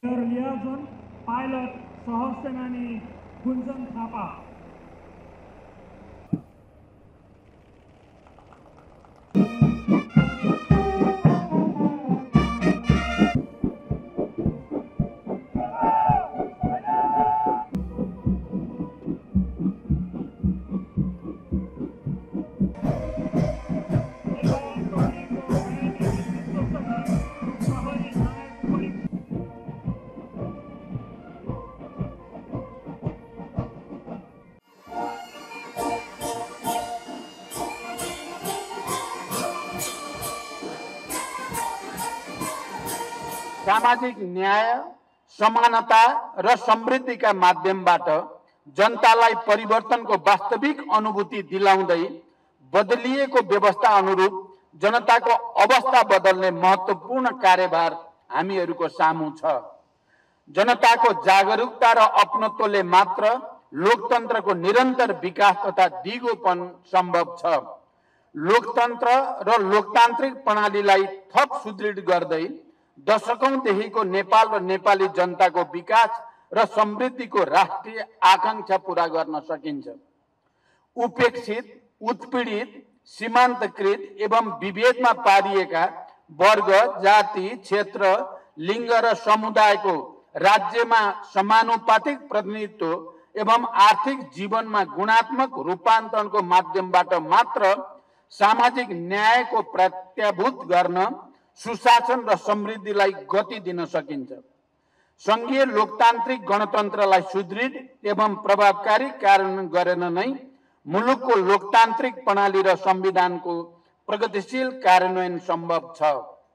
लियाजन pilot सहसेनानी गुन्जन थापा। सामाजिक न्याय, समानता र समृद्धिका माध्यमबाट जनतालाई परिवर्तनको वास्तविक अनुभूति दिलाउँदै बदलिएको व्यवस्था अनुरूप जनताको अवस्था बदल्ने महत्त्वपूर्ण कार्यभार हामीहरूको सामु छ। जनताको जागरुकता र अपनत्वले मात्र लोकतन्त्रको निरन्तर विकास तथा दिगोपन सम्भव छ। लोकतन्त्र र लोकतान्त्रिक प्रणालीलाई थप सुदृढ गर्दै दशकौंदेखिको नेपाल र नेपाली जनताको विकास र समृद्धिको राष्ट्रिय आकांक्षा पूरा गर्न सकिन्छ। उपेक्षित, उत्पीडित, सीमान्तकृत एवं विभेदमा पारिएका वर्ग, जाति, क्षेत्र, लिङ्ग र समुदायको राज्यमा समानुपातिक प्रतिनिधित्व एवं आर्थिक जीवनमा गुणात्मक रूपान्तरणको माध्यमबाट मात्र सामाजिक न्यायको प्रत्याभूत गर्न, सुशासन र समृद्धिलाई गति दिन सकिन्छ। संघीय लोकतान्त्रिक गणतन्त्रलाई सुदृढ एवं प्रभावकारी कार्यान्वयन गरेर नै मुलुकको लोकतान्त्रिक प्रणाली र संविधानको प्रगतिशील कार्यान्वयन सम्भव छ।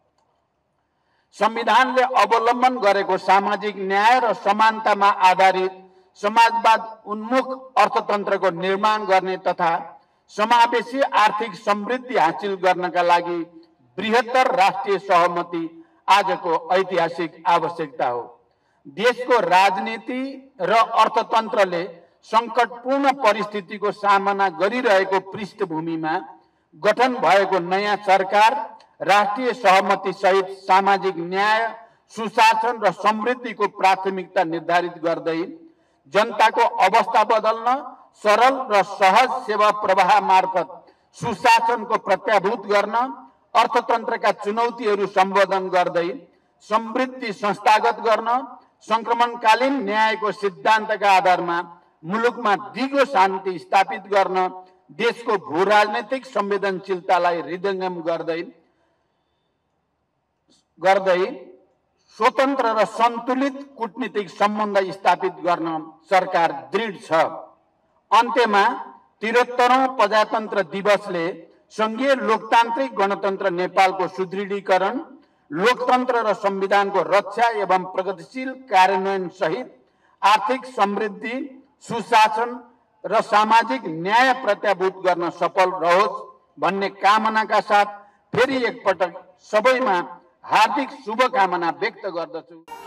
संविधानले अवलम्बन गरेको सामाजिक न्याय र समानतामा आधारित समाजवाद उन्मुख अर्थतन्त्रको निर्माण गर्ने तथा समावेशी आर्थिक समृद्धि हासिल गर्नका लागि बृहत्तर राष्ट्रिय सहमति आजको ऐतिहासिक आवश्यकता हो। देशको राजनीति र अर्थतन्त्रले संकटपूर्ण परिस्थितिको सामना गरिरहेको पृष्ठभूमिमा गठन भएको नयाँ सरकार राष्ट्रिय सहमति सहित सामाजिक न्याय, सुशासन र समृद्धिको प्राथमिकता निर्धारित गर्दै जनताको अवस्था बदल्न, सरल र सहज सेवा प्रवाह मार्फत सुशासनको प्रत्याभूत गर्न, अर्थतन्त्रका चुनौतीहरू सम्बोधन गर्दै समृद्धि संस्थागत गर्न, संक्रमणकालीन न्यायको सिद्धान्तका आधारमा मुलुकमा दिगो शान्ति स्थापित गर्न, देशको भू राजनैतिक संवेदनशीलतालाई हृदयंगम गर्दै स्वतन्त्र र सन्तुलित कूटनीतिक सम्बन्ध स्थापित गर्न सरकार दृढ छ। अन्त्यमा 73औं प्रजातन्त्र दिवसले संघीय लोकतान्त्रिक गणतन्त्र नेपालको सुदृढीकरण, लोकतन्त्र र संविधानको रक्षा एवं प्रगतिशील कार्यान्वयन सहित आर्थिक समृद्धि, सुशासन र सामाजिक न्याय प्रत्याभूत गर्न सफल रहोस् भन्ने कामनाका साथ फेरि एकपटक सबैमा हार्दिक शुभकामना व्यक्त गर्दछु।